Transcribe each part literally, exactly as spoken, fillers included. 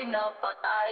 buhay na patay.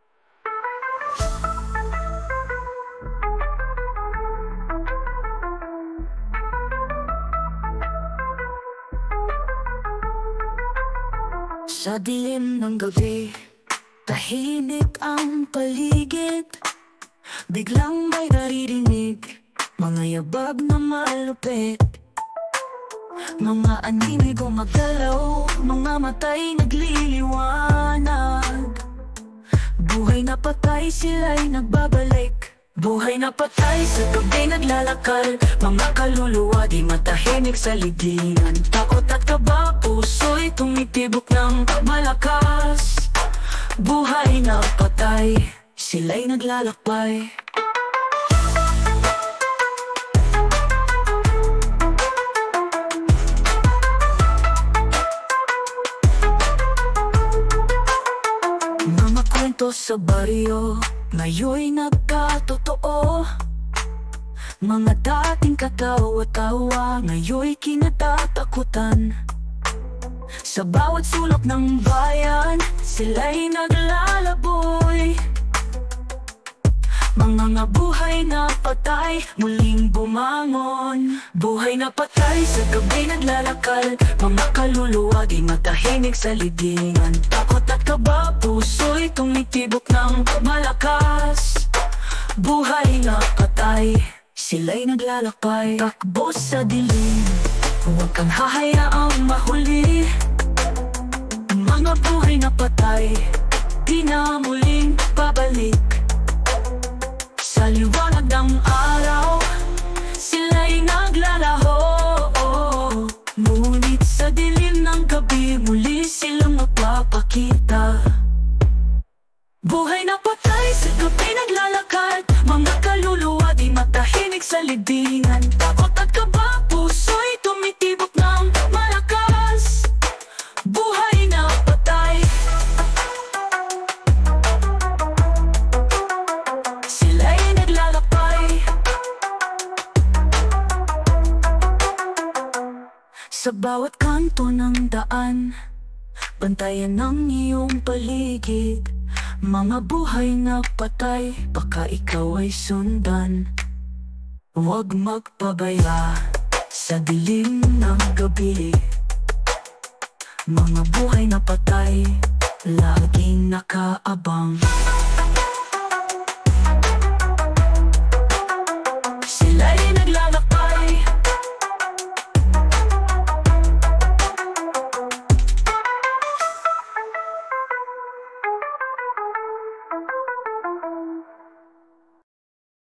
Sa dilim ng gabi, tahimik ang paligid. Biglang may naririnig, mga yabag na malupit. Mga anime gumagalaw, mga matay nagliliwanag. Buhay na patay, sila'y nagbabalik. Buhay na patay, sa gabi naglalakal. Mga kaluluwa di matahimik sa libingan. Takot at kaba, puso'y tumitibok ng malakas. Buhay na patay, sila'y naglalakbay. Mga kwento sa baryo, ngayon'y nagkatotoo. Mga dating katawa-tawa, ngayon'y kinatatakutan. Sa bawat sulok ng bayan, sila'y naglalaboy. Mga nga buhay na patay, muling bumangon. Buhay na patay, sa gabi naglalakal. Mga kaluluwa di matahimik sa libingan. Takot at kaba, puso'y tumitibok ng malakas. Buhay na patay, sila'y naglalakbay. Takbo sa dilim, huwag kang hahayaang mahuli. Mga buhay na patay, di na muling babalik. Sa liwanag ng araw, sila'y naglalaho. Ngunit sa dilim ng gabi, muli silang magpapakita. Buhay na patay, sa gabi naglalakad. Mga kaluluwa di matahimik sa libingan. Takot at kaba, puso'y tumitibok ng malakas. Buhay na patay, sila'y naglalakbay. Sa bawat kanto ng daan, bantayan ng iyong paligid. Mga buhay na patay, baka ikaw ay sundan. Huwag magpabaya sa dilim ng gabi. Mga buhay na patay, laging nakaabang.